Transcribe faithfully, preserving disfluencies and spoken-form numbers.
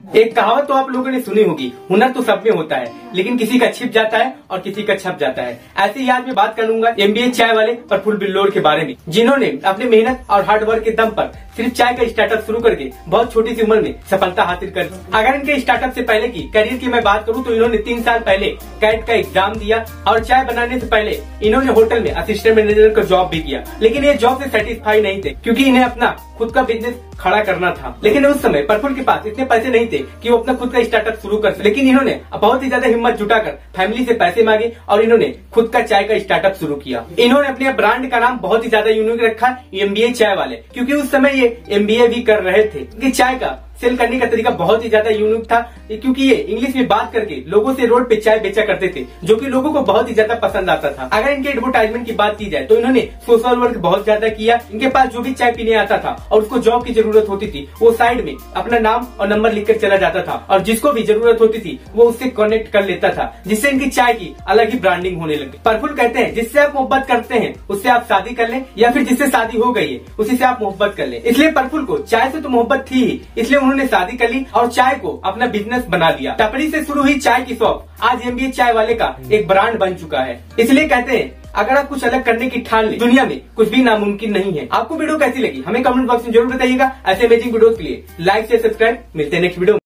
एक कहावत तो आप लोगों ने सुनी होगी, हुनर तो सब में होता है, लेकिन किसी का छिप जाता है और किसी का छप जाता है। ऐसे ही आज मैं बात करूंगा एमबीए चाय वाले प्रफुल्ल बिल्लोर के बारे में, जिन्होंने अपने मेहनत और हार्डवर्क के दम पर सिर्फ चाय का स्टार्टअप शुरू करके बहुत छोटी सी उम्र में सफलता हासिल कर दी। अगर इनके स्टार्टअप से पहले की करियर की मैं बात करूं तो इन्होंने तीन साल पहले कैट का एग्जाम दिया और चाय बनाने से पहले इन्होंने होटल में असिस्टेंट मैनेजर का जॉब भी किया, लेकिन ये जॉब से सेटिस्फाई नहीं थे क्योंकि इन्हें अपना खुद का बिजनेस खड़ा करना था। लेकिन उस समय प्रफुल्ल के पास इतने पैसे नहीं थे कि वो अपना खुद का स्टार्टअप शुरू कर सके, लेकिन इन्होंने बहुत ही ज्यादा हिम्मत जुटाकर फैमिली से पैसे मांगे और इन्होंने खुद का चाय का स्टार्टअप शुरू किया। इन्होंने अपने ब्रांड का नाम बहुत ही ज्यादा यूनिक रखा, एमबीए चाय वाले, क्योंकि उस समय ये एमबीए भी कर रहे थे कि चाय का सेल करने का तरीका बहुत ही ज्यादा यूनिक था, क्योंकि ये इंग्लिश में बात करके लोगों से रोड पे चाय बेचा करते थे, जो कि लोगों को बहुत ही ज्यादा पसंद आता था। अगर इनके एडवर्टाइजमेंट की बात की जाए तो इन्होंने सोशल वर्क बहुत ज्यादा किया। इनके पास जो भी चाय पीने आता था और उसको जॉब की जरूरत होती थी, वो साइड में अपना नाम और नंबर लिखकर चला जाता था और जिसको भी जरूरत होती थी वो उससे कनेक्ट कर लेता था, जिससे इनकी चाय की अलग ही ब्रांडिंग होने लगी। प्रफुल्ल कहते हैं जिससे आप मोहब्बत करते हैं उससे आप शादी कर लें, या फिर जिससे शादी हो गई है उसी से आप मोहब्बत कर लें। इसलिए प्रफुल्ल को चाय से तो मोहब्बत थी ही, इसलिए उन्होंने शादी कर ली और चाय को अपना बिजनेस बना दिया। टपरी से शुरू हुई चाय की शॉप आज एमबीए चाय वाले का एक ब्रांड बन चुका है। इसलिए कहते हैं अगर आप कुछ अलग करने की ठान ले, दुनिया में कुछ भी नामुमकिन नहीं है। आपको वीडियो कैसी लगी हमें कमेंट बॉक्स में जरूर बताइएगा। ऐसे अमेजिंग वीडियोस के लिए लाइक से सब्सक्राइब। मिलते हैं नेक्स्ट वीडियो।